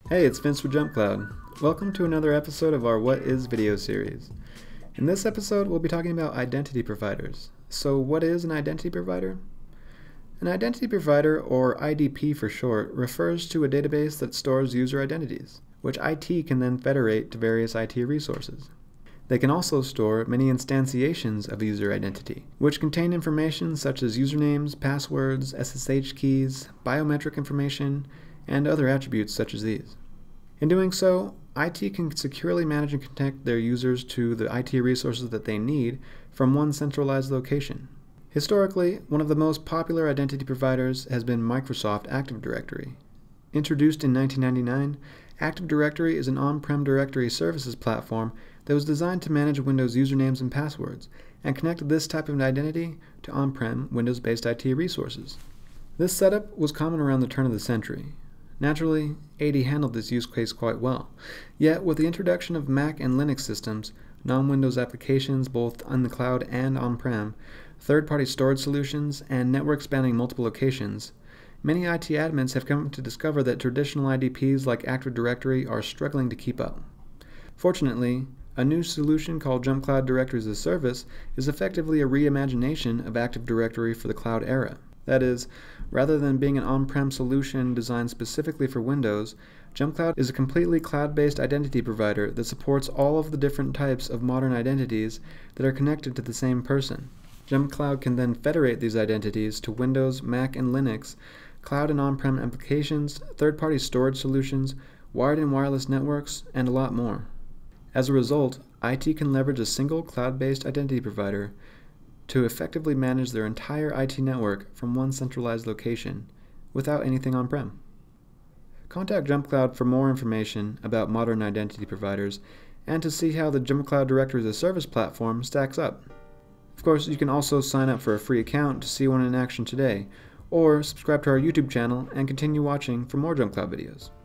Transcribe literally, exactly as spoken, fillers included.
Hey, it's Vince with JumpCloud. Welcome to another episode of our What Is video series. In this episode, we'll be talking about identity providers. So what is an identity provider? An identity provider, or I D P for short, refers to a database that stores user identities, which I T can then federate to various I T resources. They can also store many instantiations of a user identity, which contain information such as usernames, passwords, S S H keys, biometric information, and other attributes such as these. In doing so, I T can securely manage and connect their users to the I T resources that they need from one centralized location. Historically, one of the most popular identity providers has been Microsoft Active Directory. Introduced in nineteen ninety-nine, Active Directory is an on-prem directory services platform that was designed to manage Windows usernames and passwords, and connect this type of identity to on-prem Windows-based I T resources. This setup was common around the turn of the century. Naturally, A D handled this use case quite well, yet with the introduction of Mac and Linux systems, non-Windows applications both on the cloud and on-prem, third-party storage solutions, and networks spanning multiple locations, many I T admins have come to discover that traditional I D Ps like Active Directory are struggling to keep up. Fortunately, a new solution called JumpCloud Directories as a Service is effectively a reimagination of Active Directory for the cloud era. That is, rather than being an on-prem solution designed specifically for Windows, JumpCloud is a completely cloud-based identity provider that supports all of the different types of modern identities that are connected to the same person. JumpCloud can then federate these identities to Windows, Mac, and Linux, cloud and on-prem applications, third-party storage solutions, wired and wireless networks, and a lot more. As a result, I T can leverage a single cloud-based identity provider to effectively manage their entire I T network from one centralized location without anything on-prem. Contact JumpCloud for more information about modern identity providers and to see how the JumpCloud Directories as a Service platform stacks up. Of course, you can also sign up for a free account to see one in action today, or subscribe to our YouTube channel and continue watching for more JumpCloud videos.